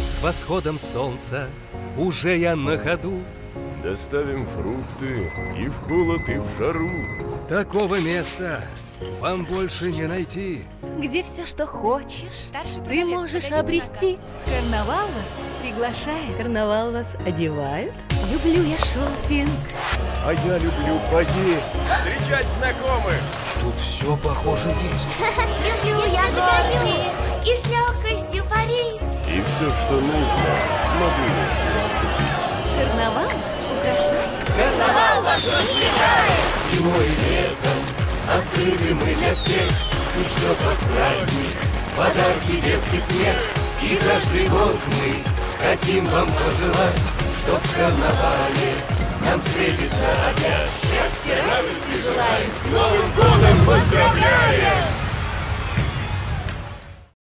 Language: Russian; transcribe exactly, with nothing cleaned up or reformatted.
С восходом солнца уже я на ходу. Доставим фрукты и в холод, и в жару. Такого места вам больше не найти. Где все, что хочешь, ты можешь обрести. Карнавал вас приглашает. Карнавал вас одевает. Люблю я шопинг. А я люблю поесть. Встречать знакомых. Тут все, похоже, есть. Люблю я горки и с легкостью парить. И все, что нужно, могу я здесь купить. Карнавал вас украшает. Карнавал вас развлекает. Зимой и летом открыты мы для всех. Тут ждет вас праздник, подарки, детский смех. И каждый год мы хотим вам пожелать, чтоб в карнавале нам встретиться опять. Счастья, радости желаем, с Новым годом поздравляем!